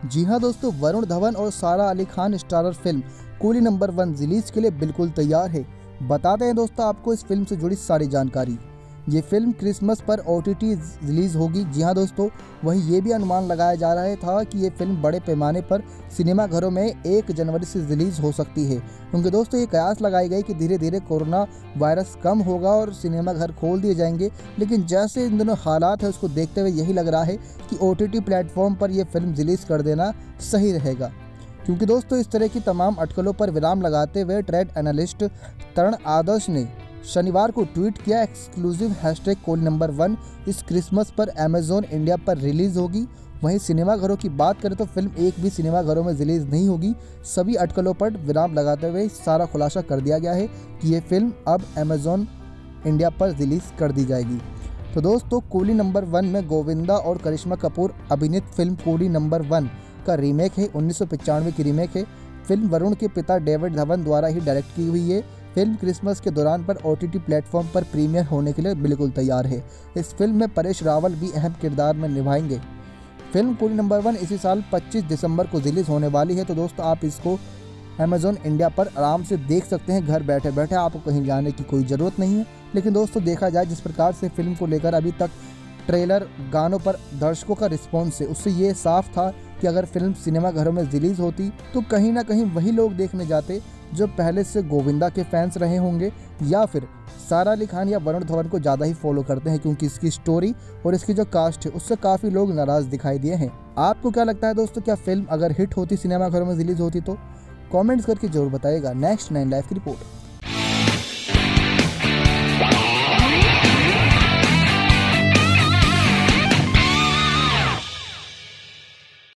जी हाँ दोस्तों, वरुण धवन और Sara Ali Khan starrer film Coolie number 1 release के लिए बिल्कुल तैयार है। बताते हैं दोस्तों आपको इस फिल्म से जुड़ी सारी जानकारी। ये फिल्म क्रिसमस पर OTT रिलीज होगी। जी हाँ दोस्तों, वहीं ये भी अनुमान लगाया जा रहा था कि ये फिल्म बड़े पैमाने पर सिनेमाघरों में 1 जनवरी से रिलीज हो सकती है, क्योंकि दोस्तों ये कयास लगाई गई कि धीरे धीरे कोरोना वायरस कम होगा और सिनेमाघर खोल दिए जाएंगे। लेकिन जैसे इन दोनों हालात है उसको देखते हुए यही लग रहा है कि OTT प्लेटफॉर्म पर यह फिल्म रिलीज कर देना सही रहेगा, क्योंकि दोस्तों इस तरह की तमाम अटकलों पर विराम लगाते हुए ट्रेड एनालिस्ट तरण आदर्श ने शनिवार को ट्वीट किया, एक्सक्लूसिव हैशटैग कूली नंबर 1 इस क्रिसमस पर अमेजॉन इंडिया पर रिलीज होगी। वहीं सिनेमाघरों की बात करें तो फिल्म एक भी सिनेमाघरों में रिलीज नहीं होगी। सभी अटकलों पर विराम लगाते हुए सारा खुलासा कर दिया गया है कि ये फिल्म अब अमेजॉन इंडिया पर रिलीज कर दी जाएगी। तो दोस्तों कूली नंबर 1 में गोविंदा और करिश्मा कपूर अभिनीत फिल्म कूली नंबर 1 का रीमेक है। 1995 की रीमेक है। फिल्म वरुण के पिता डेविड धवन द्वारा ही डायरेक्ट की हुई है। फिल्म क्रिसमस के दौरान पर OTT प्लेटफॉर्म पर प्रीमियर होने के लिए बिल्कुल तैयार है। इस फिल्म में परेश रावल भी अहम किरदार में निभाएंगे। फिल्म कूली नंबर 1 इसी साल 25 दिसंबर को रिलीज होने वाली है। तो दोस्तों आप इसको अमेजॉन इंडिया पर आराम से देख सकते हैं, घर बैठे बैठे, आपको कहीं जाने की कोई ज़रूरत नहीं है। लेकिन दोस्तों देखा जाए जिस प्रकार से फिल्म को लेकर अभी तक ट्रेलर, गानों पर दर्शकों का रिस्पॉन्स है, उससे ये साफ था कि अगर फिल्म सिनेमाघरों में रिलीज़ होती तो कहीं ना कहीं वही लोग देखने जाते जो पहले से गोविंदा के फैंस रहे होंगे या फिर सारा अली खान या वरुण धवन को ज़्यादा ही फॉलो करते हैं, क्योंकि इसकी स्टोरी और इसकी जो कास्ट है उससे काफ़ी लोग नाराज़ दिखाई दिए हैं। आपको क्या लगता है दोस्तों, क्या फिल्म अगर हिट होती, सिनेमाघरों में रिलीज़ होती तो कमेंट्स करके जरूर बताइएगा। नेक्स्ट 9 लाइव की रिपोर्ट।